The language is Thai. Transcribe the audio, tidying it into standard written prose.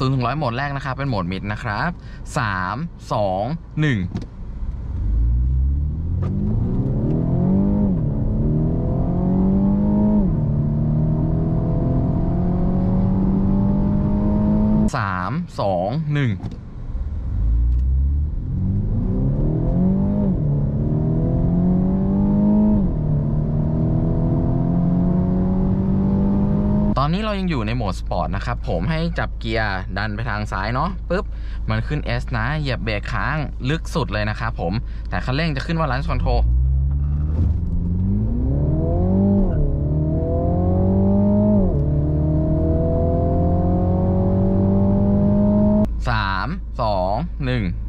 0-100โหมดแรกนะครับเป็นโหมดมิดนะครับ3-2-1ตอนนี้เรายังอยู่ในโหมดสปอร์ตนะครับผมให้จับเกียร์ดันไปทางซ้ายเนาะปุ๊บมันขึ้น S นะเหยียบเบรกค้างลึกสุดเลยนะครับผมแต่คันเร่งจะขึ้นว่า Launch Control 3-2-1